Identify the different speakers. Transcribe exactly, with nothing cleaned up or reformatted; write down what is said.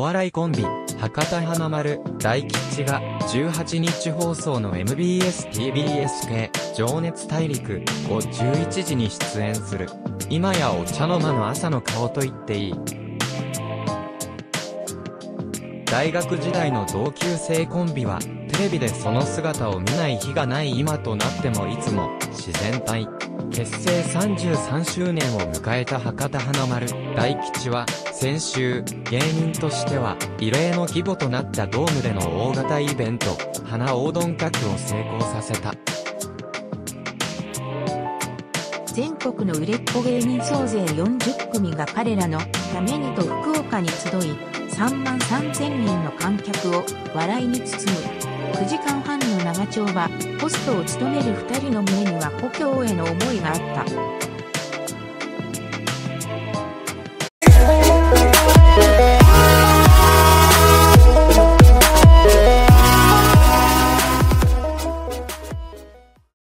Speaker 1: 笑いコンビ、博多華丸、大吉が、じゅうはちにち放送の エムビーエスティービーエス 系、情熱大陸をじゅういちじに出演する。今やお茶の間の朝の顔と言っていい。大学時代の同級生コンビは、テレビでその姿を見ない日がない今となってもいつも、自然体。結成さんじゅうさんしゅうねんを迎えた博多華丸、大吉は、先週、芸人としては、異例の規模となったドームでの大型イベント、花大どんかくを成功させた。
Speaker 2: 全国の売れっ子芸人総勢よんじゅっくみが彼らのためにと福岡に集い、さんまんさんぜんにんの観客を笑いに包む。くじかんはんの長丁場、ホストを務めるふたりの胸には故郷への思いがあった。